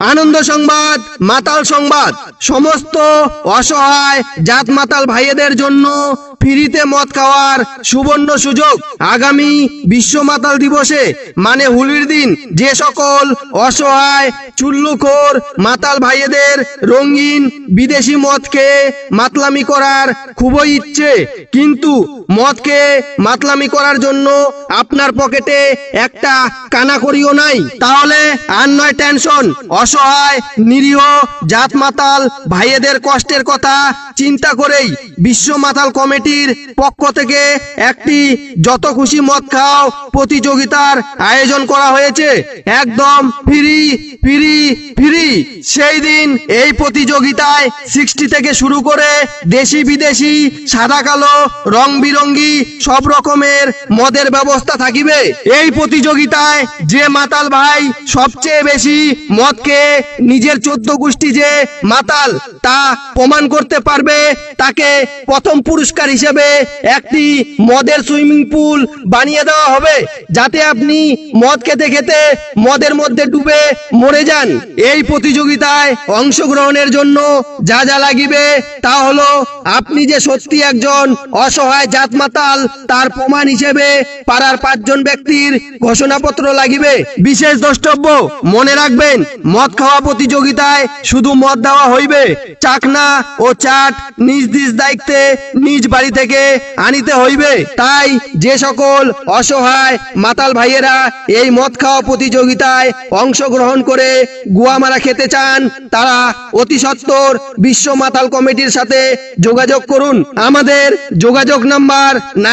আনন্দ সংবাদ, মাতাল সংবাদ। সমস্ত অসহায় জাত মাতাল ভাইয়েদের জন্য ফ্রিতে মদ খাওয়ার সুবর্ণ সুযোগ। আগামী বিশ্ব মাতাল দিবসে মানে হোলির দিন যে সকল অসহায় চুল্লুখোর মাতাল ভাইয়েদের রঙিন বিদেশি মদ খেয়ে মাতলামি করার খুবই ইচ্ছে, কিন্তু মদ খেয়ে মাতলামি করার জন্য আপনার পকেটে একটা কানাকড়িও নাই, তাহলে আর নয় টেনশন। অসহায় নিরীহ জাত মাতাল ভাইয়েদের কষ্টের কথা চিন্তা করেই বিশ্ব মাতাল কমিটির পক্ষ থেকে একটি যত খুশি মদ খাও প্রতিযোগিতার আয়োজন করা হয়েছে। একদম ফ্রি ফ্রি ফ্রি। সেই দিন এই প্রতিযোগিতায় 60 থেকে শুরু করে দেশি বিদেশি সাদা কালো রং বিরঙ্গি সব রকমের মদের ব্যবস্থা থাকিবে। এই প্রতিযোগিতায় যে মাতাল ভাই সবচেয়ে বেশি মদ খেয়ে নিজের 14 গোষ্ঠী যে মাতাল তা প্রমাণ করতে পারবে তাকে প্রথম পুরস্কার হিসেবে একটি মদের সুইমিং পুল বানিয়ে দেওয়া হবে, যাতে আপনি মদ খেতে খেতে মদের মধ্যে ডুবে মরে যান। এই প্রতিযোগিতায় অংশগ্রহণের জন্য যা যা লাগিবে তা হলো আপনি যে সত্যি একজন অসহায় জাত মাতাল তার প্রমাণ হিসেবে পাড়ার 5 জন ব্যক্তির ঘোষণাপত্র লাগিবে। বিশেষ দ্রষ্টব্য, মনে রাখবেন মদ খাওয়া প্রতিযোগিতায় শুধু মদ দেওয়া হইবে, চাকনা ও চাট নিজ নিজ দায়িত্বে নিজ বাড়ি থেকে আনিতে হইবে। তাই যে সকল অসহায় মাতাল ভাইয়েরা এই মদ খাওয়া প্রতিযোগিতায় অংশগ্রহণ করে গুয়ামারা খেতে চান তারা অতি সত্বর বিশ্ব মাতাল কমিটির সাথে যোগাযোগ করুন। আমাদের যোগাযোগ নাম্বার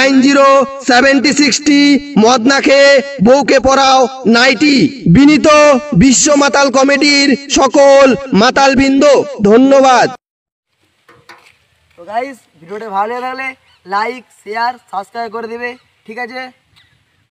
907060 মদ না খেয়ে বউকে পড়াও 90। বিনীত বিশ্ব মাতাল কমিটির সকল মাতাল বৃন্দ, ধন্যবাদ। তো গাইস, ভিডিওটা ভালো লাগলে লাইক শেয়ার সাবস্ক্রাইব করে দিবে, ঠিক আছে।